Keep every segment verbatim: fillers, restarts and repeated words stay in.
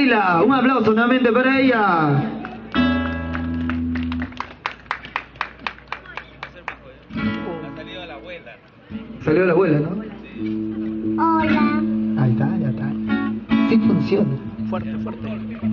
Leila. Un aplauso nuevamente para ella. Salió la abuela, ¿no? Hola. Ahí está, ya está. Sí funciona. Fuerte, fuerte.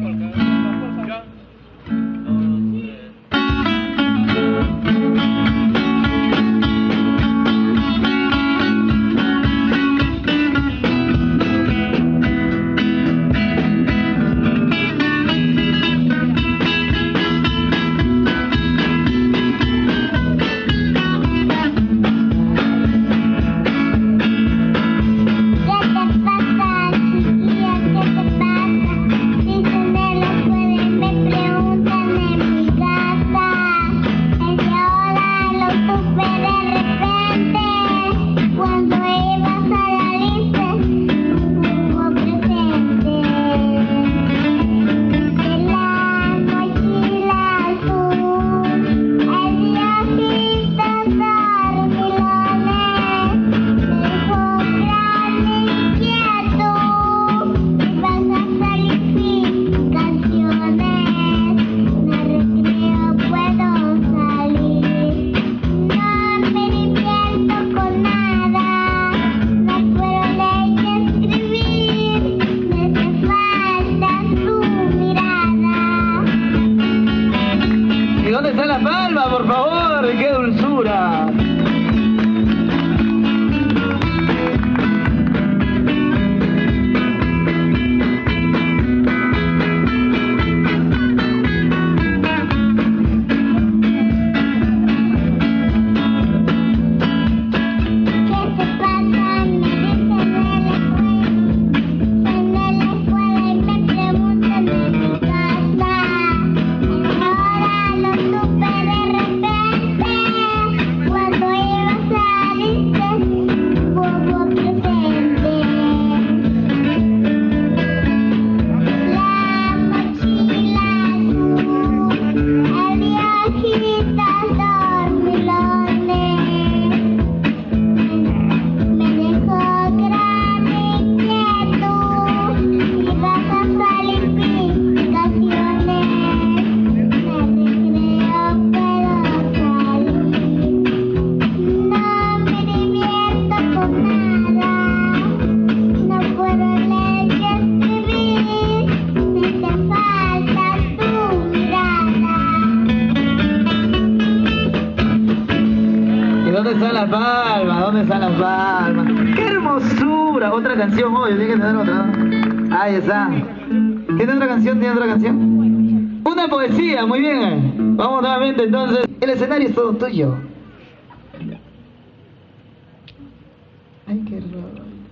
¿Dónde está la palma, por favor? ¡Qué dulzura! ¿Dónde están las palmas? ¿Dónde están las palmas? ¡Qué hermosura! Otra canción, oye, tiene que tener otra, ¿no? Ahí está. ¿Tiene otra canción? ¿Tiene otra canción? Una poesía, muy bien. Vamos nuevamente entonces. El escenario es todo tuyo. Ay, qué raro.